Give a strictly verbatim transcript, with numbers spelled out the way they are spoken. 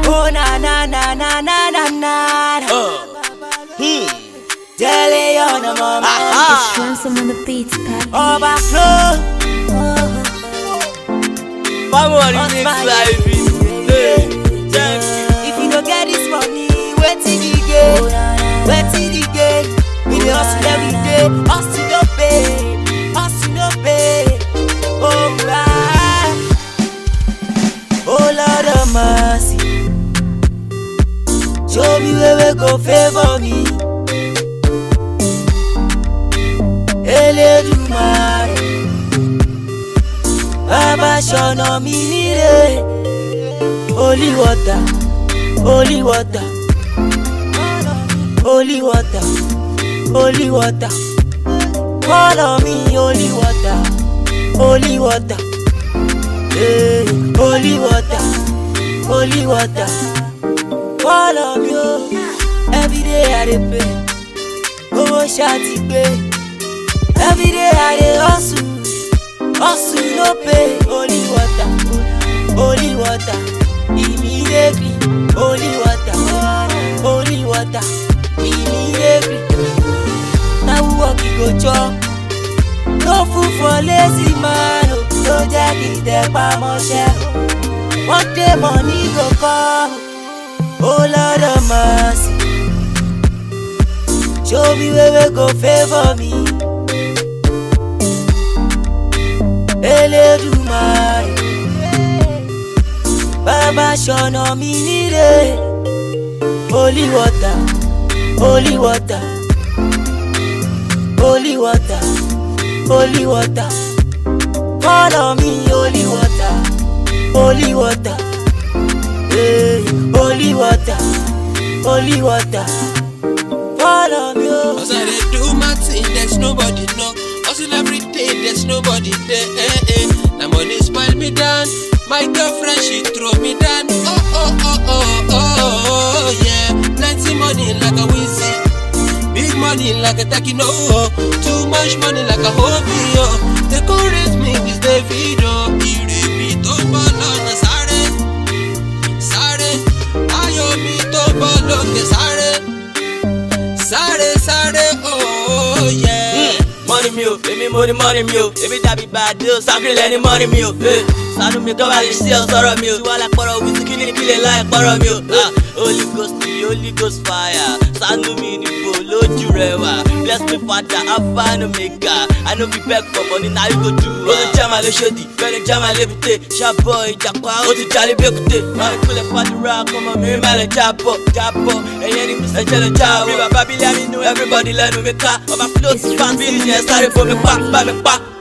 Oh na na na na na na na. Oh. Hmm. Jelly on the mama. It's ransom on the beats, Pat. Oh back flow. Mama, you mix life. Hey, thank you. If you don't get this money, wait till you get. Wait till you get. We dey hustle every day. Hustle no pay. Hustle no pay. Oh right. Oh Lord of mercy. Show me where we go favor me. Elédùmarè, Baba ṣọ̀nà mi níre. Holy water, holy water, holy water, holy water. Follow me, holy water, holy water, hey, holy water, holy water. Follow me, oh. Every day I dey pray, owó ṣá ti gbé. Every day I dey hustle, hustle no pay. Holy water, holy water, immediately. Holy water, holy water, immediately. Now we walk you go chop. No food for lazy man, oh. No jẹ́ tẹpá mọ́ṣẹ́. One day money go come. Oh Lord of mercy, show me where we go favor me. Elédùmarè, Baba ṣọ̀nà mi níre. Holy water, holy water, holy water, holy water. Follow me, holy water, holy water, hey, holy water, holy water. Follow me, oh. Cause I dey do my thing, there's nobody know. Hustle every day, there's nobody there. Eh, eh. Now money spoil me down. My girlfriend, she throw me down. Oh, oh, oh, oh, oh, oh, yeah. Plenty money like a Wheezy. Big money like a Takino. Too much money like a hobby. Oh. They gon' raise me with Davido. Ire mi to bolo na sare. Sare. Ayo mi to bolo ke sare. Sare, sare, oh, yeah. Money meal, baby, money, money meal. Baby, that be bad deal, something any money meal. Hey, sanu mi come out and see us sorrow meal. You like poro, we kill it, kill it like poro meal. Ah, Holy Ghost, the Holy Ghost fire. Sanu mi ni bolo jurewa. Bless me, Father, I find Omega. I know be back for money, now you go do. Oh, the jama le shady, better jama le bite. Sharp boy, jakwa, oh, the jolly bekute. Man, pull up on the rock, come on, me, man, japo, japo. And any mister jello jaw. We were Babylon, know everybody learn me car. On my float, fan business, sorry for me, back, back, me back.